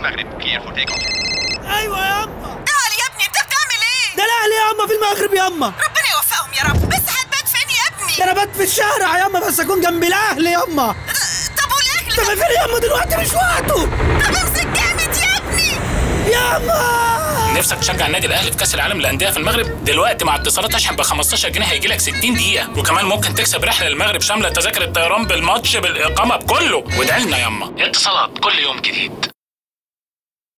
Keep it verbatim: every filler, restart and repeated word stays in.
المغرب كلير فور تيك اوف. ايوه يا اما. تعال يا ابني، انت بتعمل ايه؟ ده الاهلي يا اما في المغرب يا اما. ربنا يوفقهم يا رب. بس هتبات فين يا ابني؟ ده انا بات في الشارع يا اما، بس اكون جنب الاهلي يا اما. طب والاكل؟ طب فين يا اما دلوقتي؟ مش وقته. طب امسك جامد يا ابني يا اما. نفسك تشجع النادي الاهلي في كاس العالم للانديه في المغرب؟ دلوقتي مع اتصالات اشحن ب خمستاشر جنيه هيجي لك ستين دقيقه، وكمان ممكن تكسب رحله للمغرب شامله تذاكر الطيران بالماتش بالاقامه بكله. وادعي لنا ياما. اتصالات كل يوم جديد.